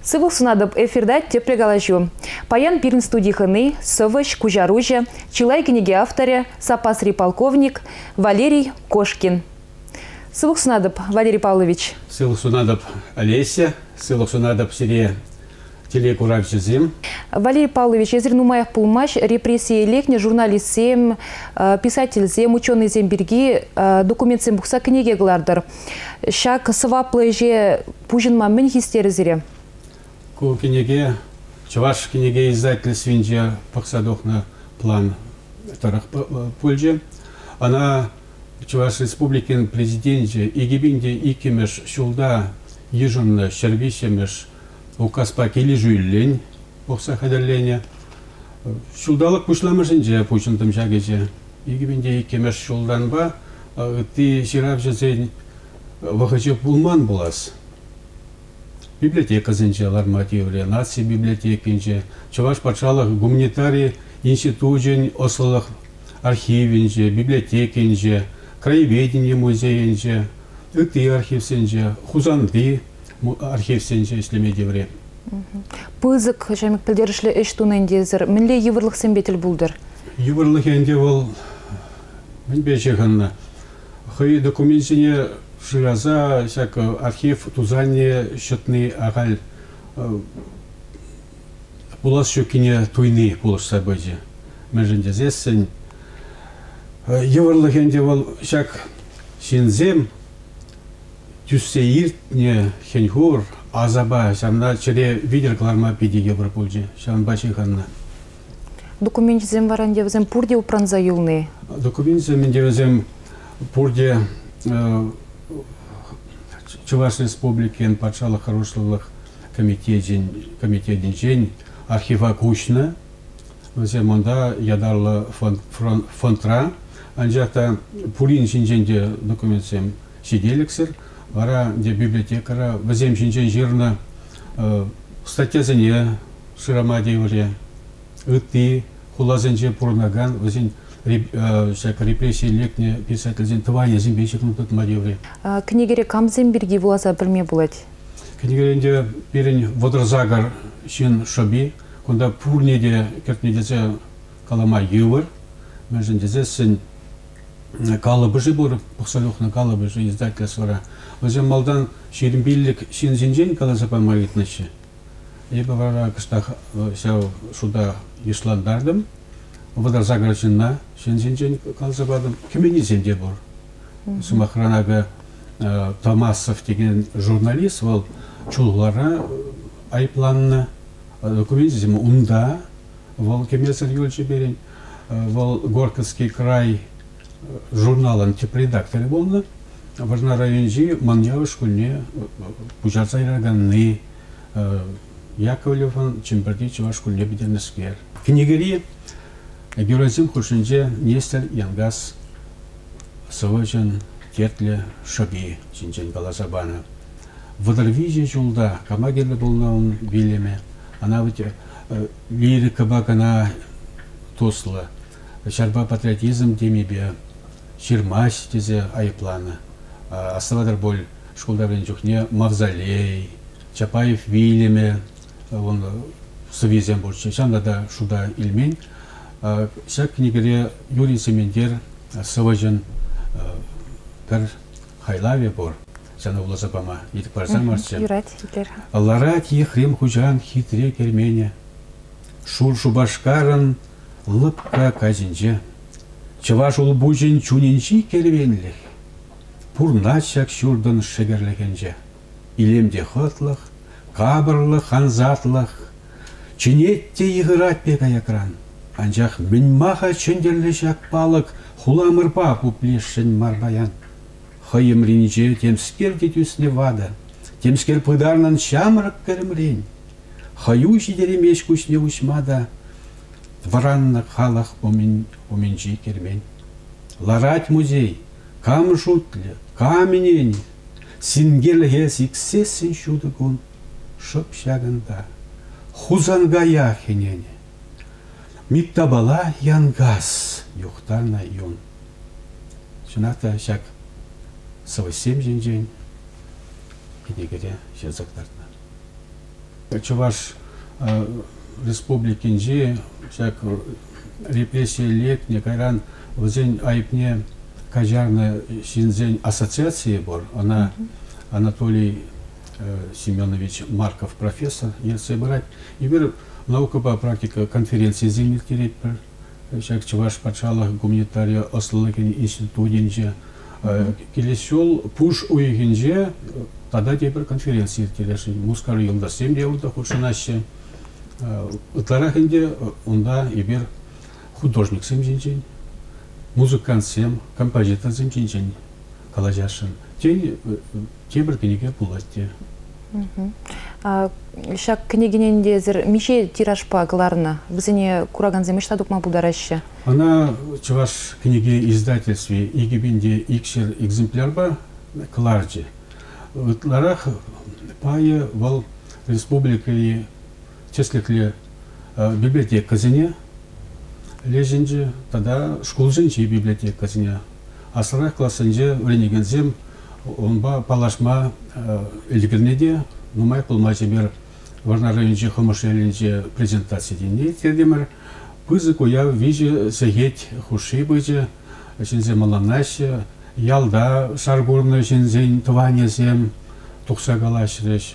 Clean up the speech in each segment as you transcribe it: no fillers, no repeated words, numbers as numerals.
Сывыл сунадып эфирдать тепрегалажу. Паян пирн студиханы, Совыш Кужаружа, Чилай книги авторе, Сапасри полковник, Валерий Кошкин. Сывыл сунадып, Валерий Павлович. Сывыл сунадып Олеся, сывыл сунадып Сирия телекуравчизим. Валерий Павлович, езір нумаях пулмаш, репрессии лекне, журналистсем, писательзем, ученыйзем берги, документсем бухса книги глардыр. Шак сываплы же пужинма мін хистерізіре? Ку книге, чаваш книге издательствинже пақсадохна план тарах пульже. Она Чуваш республикин президенте игибинде икимеш шулда ежемно шервишемеш указ по кележуйлен похса хадерлене. Шулдалык пушламышынже пучынтым шагеже. Игибинде икимеш шулданба ты ширавжезен вахачы пулман булас. Библиотека зенчелар мотивле, нации библиотекинже, Чуваш патшалых гуманитарий институтен ослых архивинже, библиотекинже, краеведение музейинже, ыкты архивсенже, хузанды архивсенже, если медевре. Пызык жамик пілдерішлі эш тунендезір. Мінле еврлық сенбетіл бұлдыр? Еврлық енде ол, мен бешеғанна. Хай документсене шираза, всяк архив тузане счетный агаль булас шөкіне туйны булыш собойде. Мен женде зессен. Еврлық енде ол, всяк синзем, тюссеиртне хеньхур, азаба, шамна чере видер кларма пиди евр пульже, шам башиханна. Документизем варандевзем пурде упранза юлны? Документизем девзем пурде Чуваш республикен патшалық хорошлылық комитетен жен архива кучна, взем онда ядарлы фонтра, анжақта пурин жинженде документсем сиделіксір, вара де библиотекара, взем жинжен жирна статьязыне шырама дейваре, ытты, хулазенже пурнаган, взем репрессии лекне писательзен тване зимбейшикну тут мадевре. Книгере камзем берги влаза бірме булать? Книгеренде перен водырзагар шин шоби, кунда пурнеде кертнедезе калама евр, межендезе сен калыбыжы бур, пухсалюхна калыбыжы издательствора. Взем малдан ширинбиллик шин зинжен калазапан маритнычы. Ебе вара кыстах сяу шуда исландардым, водырзагар шинна шин зинжен калазападым, кемени зенде бур. Сумахранага Томасов деген журналист, ол чулғара айпланны документизм унда, ол кемесір юлчы берен, ол Горковский край журналын тип-редакторы болны, важна районжи маньявы шкульне пужарцайраганны Яковлеван чемперди чува шкульне беден скер. Книгери героизм хушинже Нестер Янгас Совочен Тертле шоби чинчен каласабана. Водорвиже жулда камагерлі болна он билеме. Она вот лирика бакана тосла. Шарба патриотизм демебе. Ширмаш тезе айплана. Аставадар боль школда блин жухне мавзолей. Чапаев вилеме. Он совизем больше. Шанда да шуда ильмень. Шак книгере Юрий Семендер Совожен Кар хайлаве бор, сана улазапама, итик парзам марчен. Юрать, Гитлер. Ларат ехрем хужан хитре кермене, шуршу башкаран лыпка казинже, чаваш улбужин чунинчи кервенлих, пурначак шурдан шегерлегенже, илемде хотлых, кабырлых, ханзатлых, чинетте играть пекаякран, анжах минмаха чендерлешак палык, хуламырпа пуплешшен марбаян. Хайым ринже темскер детюсне вада, темскер пыдарнан шамрак керемрень. Хаю жидеремеш кучне ушмада, варанна халах оменжи кермень. Ларать музей, кам жутле, каменень, сингелге сиксесен шудыгун, шоп шаганда, хузанга яхенене. Миттабала янгас, юхтарна юн. Шыната шак совсем жин-жин, кенегере жазақтарына. Чуваш республикинже всяк репрессии лекне кайран возень айпне кажарная шинзень ассоциации бор, она Анатолий Семенович Марков, профессор, если брать, и бир наука по практике конференции земель терять, всяк чуваш пачала гуманитария ослыгин институтинже, келесел пуш уйгинже, тогда теперь конференции теряши, мускар юлда 7 девуда худшинаще, утларахинде онда и бир художник семжинжень, музыкант сем, композитор семжинжень, калажашин. Тебір кенеге пулатте. Шак кенегенен зер мише тиражпа гларна. Бізіне кураган земештадук ма будараще? Она чуваш книги издательстве игибинде икшер экземплярба кларджи. Ларах пае вал республикали чеслекле библиотека казине лежинже тогда школжинчи библиотека казине. Асрах классынже вренегензем онба палашма илгирнеде нумай пулмачы бер варнарынче хомошелинче презентация денег тердемер пызы куя виже сегеть хуши быже шинзе маланаше ялда шаргурны шинзень тванезем тухсагалашреш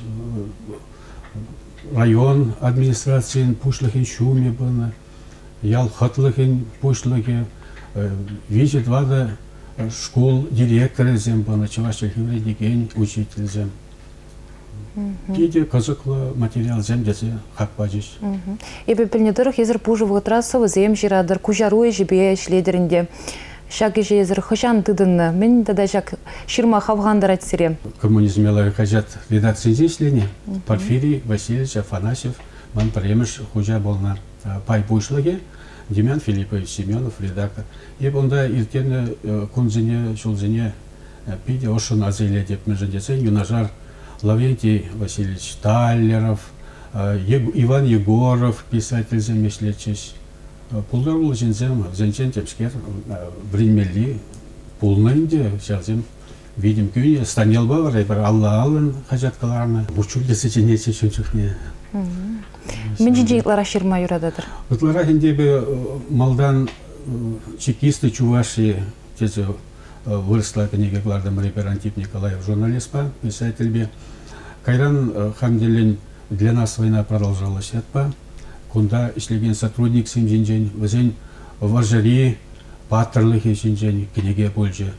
район администрациян пушлыхин шуме бына ял хатлыхин пушлыхи виже двада школ директора зем бана чувашча хевредиген учитель зем. Киде казыкла материал зем десе хаппажиш. Эбе пилнедер хезер пужу ватрасова зем жирадыр кужаруй жибе шледеринде. Шаги жезер хошан тыдынны. Мен тада жак ширма хавгандар айтсире. Коммунизмела хажат редакция зеслене. Порфирий Васильевич Афанасьев ман премеш хужа болна пай пушлыге. Демьян Филиппович Семенов, редактор. И онда иртене кунзине, шулзине пиде ошын азейле деп межендесе юнажар Лаврентий Васильевич Таллеров, Иван Егоров, писатель замешлечеш. Пулдар ул жинзем, зенчен темскер, бримели, пулнынде, шалзем, видим күйне, станелба бар, бір Алла алын хажаткаларына. Бучул десе несе шынчықне. Мен жинжейлар ширма юрададыр. Утлара хендебе малдан чекисты чуваши тезе выросла книгеглардам репер Антип Николаев, журналист, писатель. Кайран хамделин для нас война продолжалась. Кунда ишлеген сотрудник семжинжен, возень важари, паттерлых семжинжен, книге больше.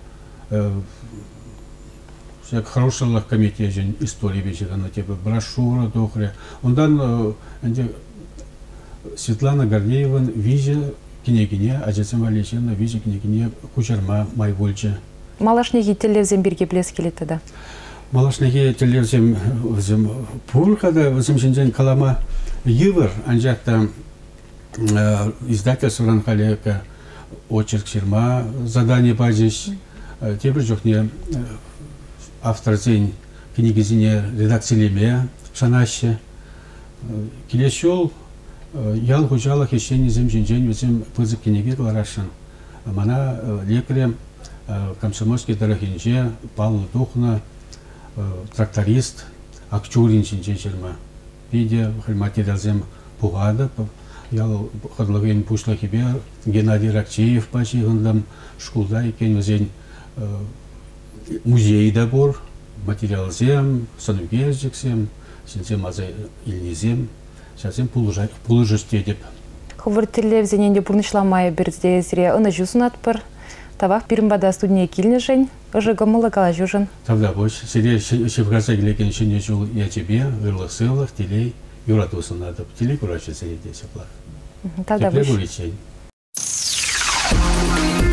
Всяк хороших комитетен истории вечера на тебе брошюра дохре. Ондан Светлана Гордеева визе княгине, ажасым Валечина визе княгине кучарма майвольче. Малашнеги телевзем бирге блескели тогда. Малашнеги телевзем пуркада возем шинжен калама евр анжакта издательство ранхалека очерк ширма задание базис тебір жоқне автор зень книги зене редакциялеме шанаще келешол ял хужалах ещен зем жинжен өзем пызык книги гларашын мана лекарем комсомольский дорогинже Павел Тухна тракторист актюрин жинжен жерма видео материал зем пугада ял хадлаген пушлахибе Геннадий Ракчеев пачигындам школда екен өзен музейда бор, материал зем, санугезжиксем, сенсем азай илнезем, сенсем пулыжысте деп. Ховыр телевизионенде бурнышламай бірде зіре ұны жүзін атпыр, табақ бірімбада студия келінішін, ұжығы мұлы қала жүжін. Тавда бош, сире шевгаза келекен шыне жыл я тебе, ырлық-сылық, телей, юратусын адып, телей күрашысы ете сеплақ. Тавда бош. Тепле